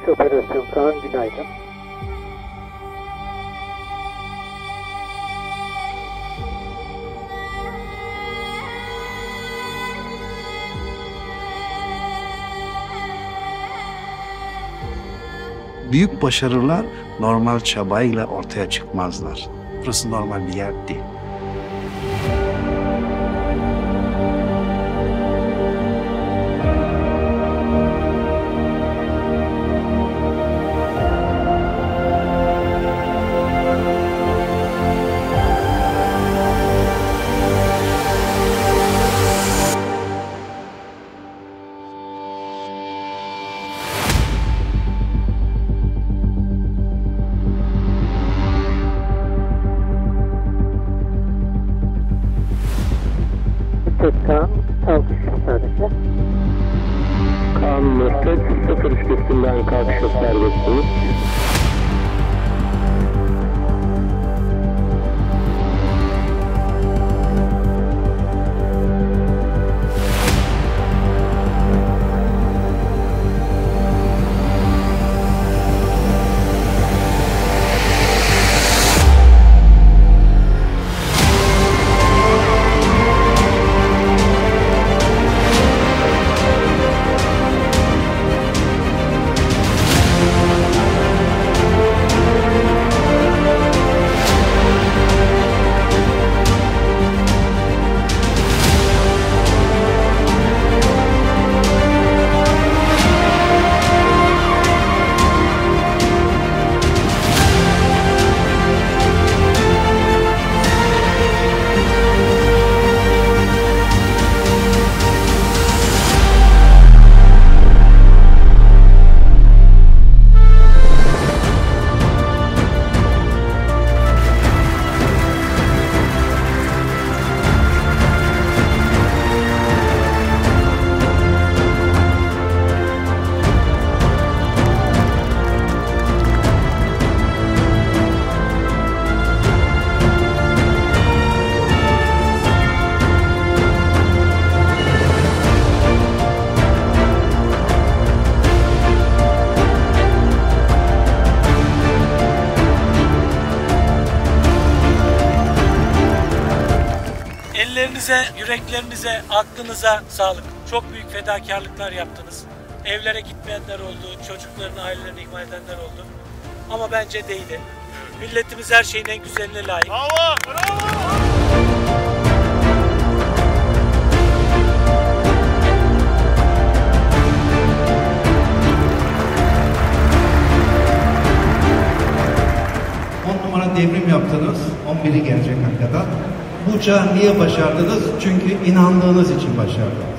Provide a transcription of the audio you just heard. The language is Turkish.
Polis Operasyon Kaan, günaydın. Büyük başarılar normal çabayla ortaya çıkmazlar. Burası normal bir yer değil. Kaan, kalkış sadece. Kaan Mürtet 03 üstünden kalkışa serbestsiniz. Ellerinize, yüreklerinize, aklınıza sağlık. Çok büyük fedakarlıklar yaptınız. Evlere gitmeyenler oldu, çocuklarını, ailelerini ihmal edenler oldu. Ama bence değdi. Milletimiz her şeyin en güzeline layık. Bravo! Bravo! Devrim yaptınız, 11'i gelecek hakikaten. Bu uçağı niye başardınız? Çünkü inandığınız için başardınız.